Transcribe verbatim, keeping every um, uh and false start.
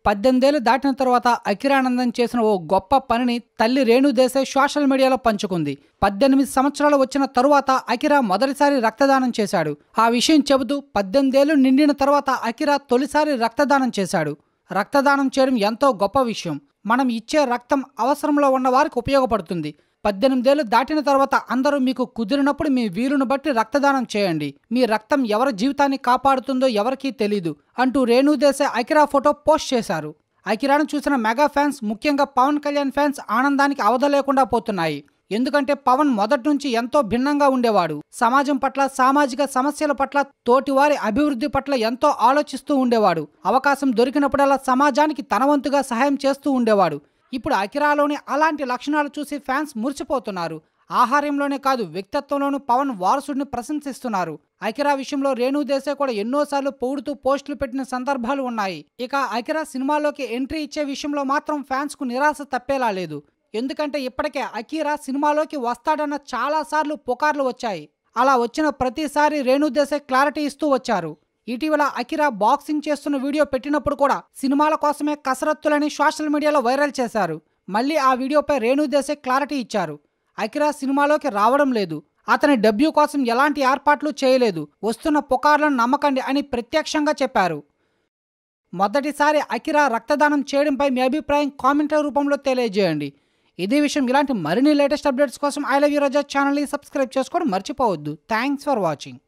పద్దెనిమిది ఏళ్లు దాటిన తర్వాత అకిరా నందన్ చేసిన ఓ గొప్ప పనిని తల్లి రేణు దేశాయ్ సోషల్ మీడియాలో పంచుకుంది. పద్దెనిమిది సంవత్సరాలు వచ్చిన తరువాత అకిరా మొదటిసారి రక్తదానం చేశాడు. ఆ విషయం చెబుతూ పద్దెనిమిదేళ్లు నిండిన తర్వాత అకిరా తొలిసారి రక్తదానం చేశాడు. రక్తదానం చేయడం ఎంతో గొప్ప విషయం. మనం ఇచ్చే రక్తం అవసరంలో ఉన్న వారికి ఉపయోగపడుతుంది. పద్దెనిమిదేళ్లు దాటిన తర్వాత అందరూ మీకు కుదిరినప్పుడు మీ వీలును బట్టి రక్తదానం చేయండి. మీ రక్తం ఎవరి జీవితాన్ని కాపాడుతుందో ఎవరికీ తెలీదు అంటూ రేణు దేశాయ్ అకిరా ఫోటో పోస్ట్ చేశారు. అకిరాను చూసిన మెగా ఫ్యాన్స్, ముఖ్యంగా పవన్ కళ్యాణ్ ఫ్యాన్స్ ఆనందానికి అవధ లేకుండా పోతున్నాయి. ఎందుకంటే పవన్ మొదటి నుంచి ఎంతో భిన్నంగా ఉండేవాడు. సమాజం పట్ల, సామాజిక సమస్యల పట్ల, తోటివారి అభివృద్ధి పట్ల ఎంతో ఆలోచిస్తూ ఉండేవాడు. అవకాశం దొరికినప్పుడల్లా సమాజానికి తన వంతుగా సహాయం చేస్తూ ఉండేవాడు. ఇప్పుడు అకిరాలోని అలాంటి లక్షణాలు చూసి ఫ్యాన్స్ మురిసిపోతున్నారు. ఆహార్యంలోనే కాదు, వ్యక్తిత్వంలోనూ పవన్ వారసుడిని ప్రశంసిస్తున్నారు. అకిరా విషయంలో రేణు దేశాయ్ కూడా ఎన్నోసార్లు పొగుడుతూ పోస్టులు పెట్టిన సందర్భాలు ఉన్నాయి. ఇక అకిరా సినిమాలోకి ఎంట్రీ ఇచ్చే విషయంలో మాత్రం ఫ్యాన్స్ కు నిరాశ తప్పేలా లేదు. ఎందుకంటే ఇప్పటికే అకిరా సినిమాలోకి వస్తాడన్న చాలా సార్లు పుకార్లు వచ్చాయి. అలా వచ్చిన ప్రతిసారి రేణు దేశాయ్ క్లారిటీ ఇస్తూ వచ్చారు. ఇటీవల అకిరా బాక్సింగ్ చేస్తున్న వీడియో పెట్టినప్పుడు కూడా సినిమాల కోసమే కసరత్తులని సోషల్ మీడియాలో వైరల్ చేశారు. మళ్ళీ ఆ వీడియోపై రేణు దేశాయ్ క్లారిటీ ఇచ్చారు. అకిరా సినిమాలోకి రావడం లేదు, అతని డెబ్యూ కోసం ఎలాంటి ఏర్పాట్లు చేయలేదు, వస్తున్న పుకార్లను నమ్మకండి అని ప్రత్యక్షంగా చెప్పారు. మొదటిసారి అకిరా రక్తదానం చేయడంపై మీ అభిప్రాయం కామెంట్ల రూపంలో తెలియజేయండి. ఇదే విషయం, ఇలాంటి మరిన్ని లేటెస్ట్ అప్డేట్స్ కోసం ఐ లవ్ యూ రజా ఛానల్ని సబ్స్క్రైబ్ చేసుకోవడం మర్చిపోవద్దు. Thanks for watching.